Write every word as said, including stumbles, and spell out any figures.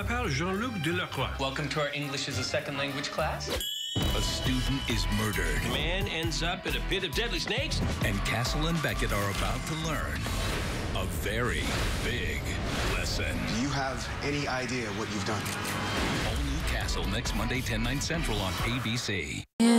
m'appelle Jean-Luc Delacroix. Welcome to our English as a Second Language class. A student is murdered. A man ends up in a pit of deadly snakes. And Castle and Beckett are about to learn a very big lesson. Do you have any idea what you've done? All new Castle next Monday, ten, nine central on A B C.